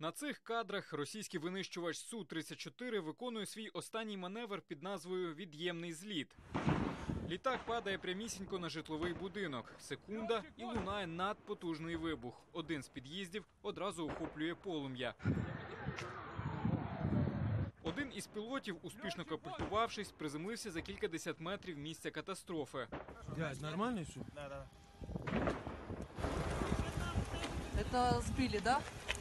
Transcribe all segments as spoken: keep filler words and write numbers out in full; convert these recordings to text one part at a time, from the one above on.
На цих кадрах російський винищувач Су тридцять чотири виконує свій останній маневр під назвою «Від'ємний зліт». Літак падає прямісінько на житловий будинок. Секунда – і лунає надпотужний вибух. Один з під'їздів одразу охоплює полум'я. Один із пілотів, успішно капультувавшись, приземлився за кількадесят метрів місця катастрофи. Дядь, нормально все? Да, да. Это сбили, да?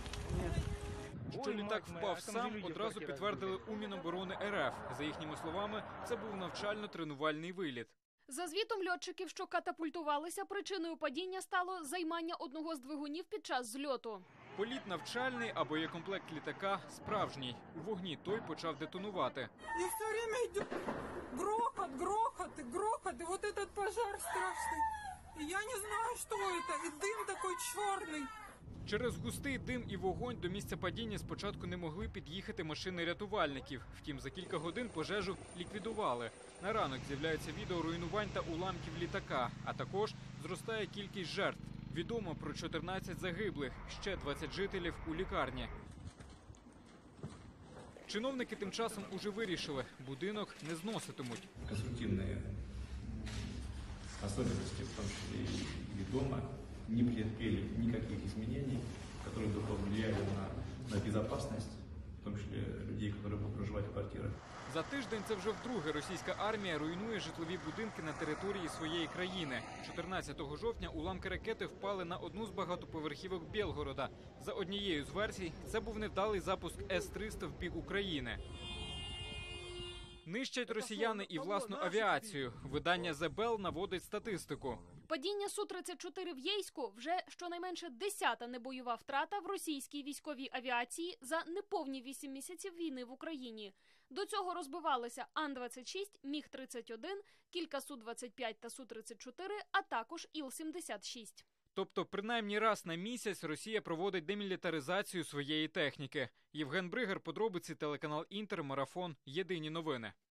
Що літак впав сам, одразу підтвердили у Міноборони РФ. За їхніми словами, це був навчально-тренувальний виліт. За звітом льотчиків, що катапультувалися, причиною падіння стало займання одного з двигунів під час зльоту. Політ навчальний, а боєкомплект літака справжній. У вогні той почав детонувати. И все время идет грохот, грохот, и грохот, и вот этот пожар страшный. И я не знаю, что это, и дым такой черный. Через густий дим і вогонь до місця падіння спочатку не могли під'їхати машини рятувальників. Втім, за кілька годин пожежу ліквідували. На ранок з'являються відео руйнувань та уламків літака, а також зростає кількість жертв. Відомо про чотирнадцять загиблих, ще двадцять жителів у лікарні. Чиновники тим часом уже вирішили – будинок не зноситимуть. Конструктивные особенности, в том числе и дома, не претерпели никаких изменений, которые бы повлияли на, на безопасность, в том числе людей, которые будут проживать в квартирах. За тиждень це вже вдруге російська армія руйнує житлові будинки на території своєї країни. чотирнадцятого жовтня уламки ракети впали на одну з багатоповерхівок Білгорода. За однією з версій, це був невдалий запуск С триста в бік України. Нищать росіяни і власну авіацію. Видання «Зе Белл» наводить статистику. Падіння Су тридцять чотири в Єйську – вже щонайменше десята небойова втрата в російській військовій авіації за неповні вісім місяців війни в Україні. До цього розбивалися Ан двадцять шість, Міг тридцять один, кілька Су двадцять п'ять та Су тридцять чотири, а також Іл сімдесят шість. Тобто, принаймні раз на місяць Росія проводить демілітаризацію своєї техніки. Євген Бригар, подробиці, телеканал «Інтер», Марафон, Єдині новини.